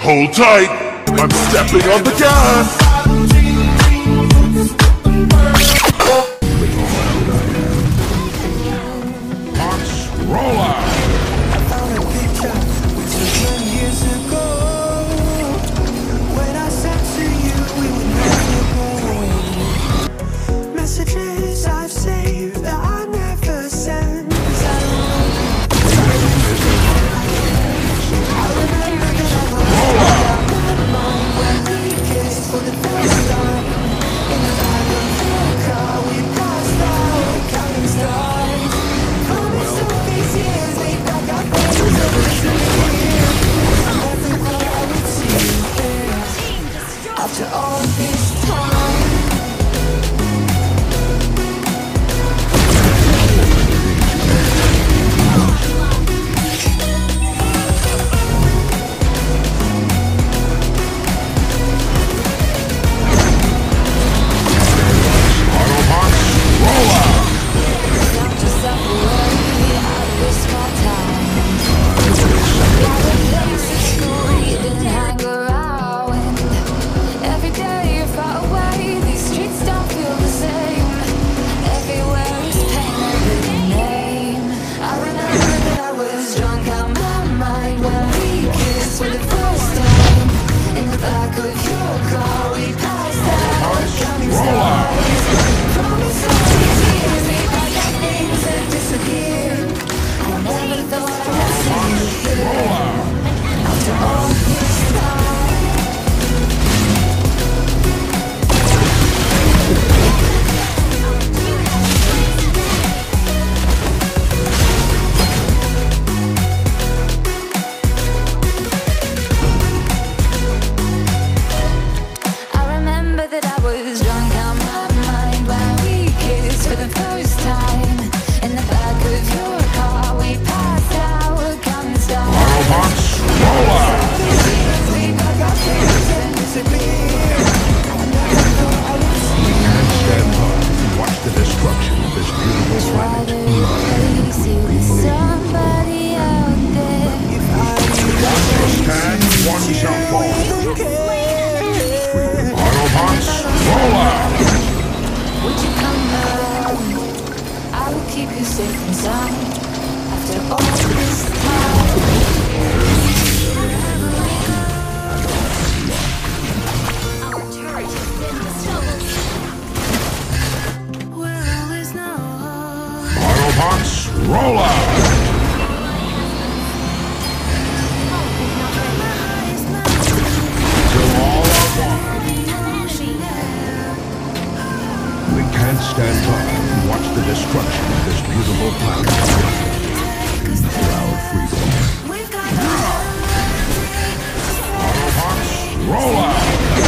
Hold tight, I'm stepping on the gas. Roll out. I found a picture we took 10 years ago. When I said to you we would never go. Messages I've saved that I never sent. 'Cause I remember that I was when we kissed for the first time. In the back of your car we passed out counting stars. Promised all these years we'd back up and never disappear. I never thought I would see you here after all this time. Roll out! We can't stand by and watch the destruction of this beautiful planet. For our freedom. Autobots, roll out!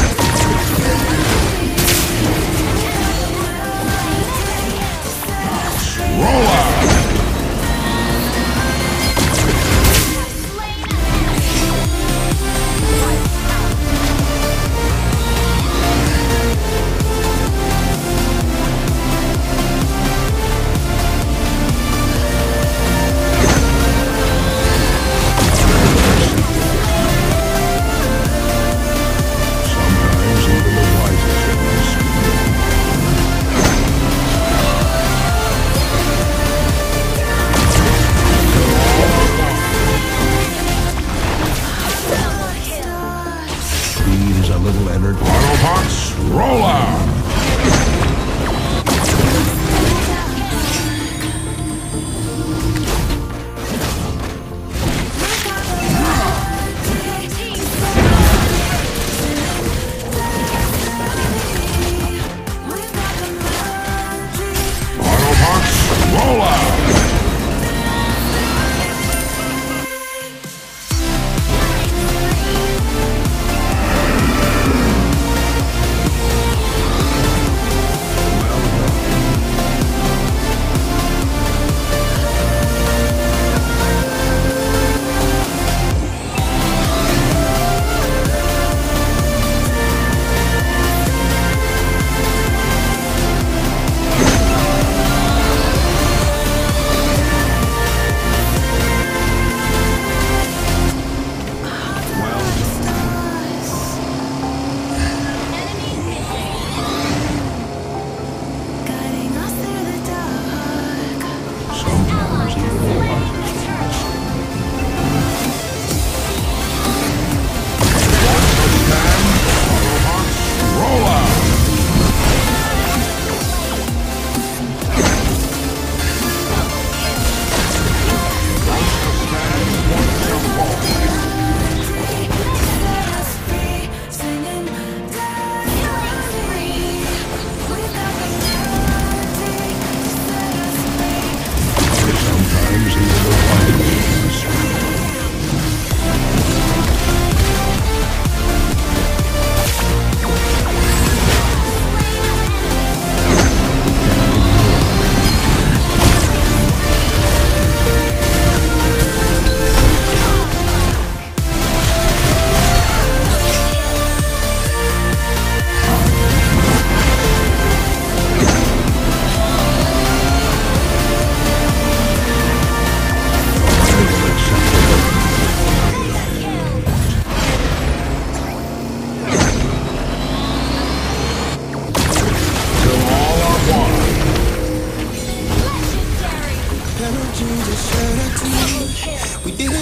Roll out! Autobots, roll out! Autobots, roll out!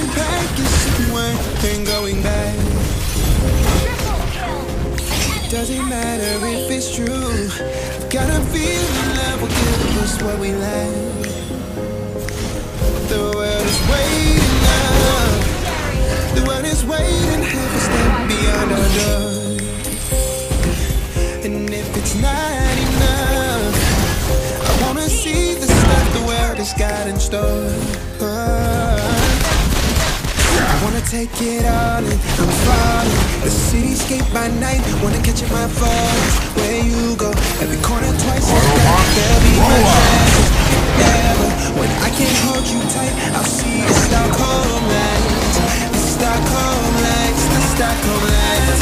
pack is somewhere and going back. Doesn't matter if it's true. I've got a feeling love will give us what we lack. The world is waiting up. The world is waiting half a step beyond our door. And if it's not enough, I wanna see the stuff the world has got in store. I wanna take it all in, I'm falling. The cityscape by night, wanna catch in my voice. Where you go, every corner twice a day. There'll be my chances, never. When I can't hold you tight, I'll see the Stockholm lights. The Stockholm lights, the Stockholm lights.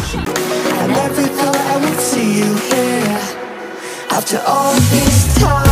I never thought I would see you here after all this time.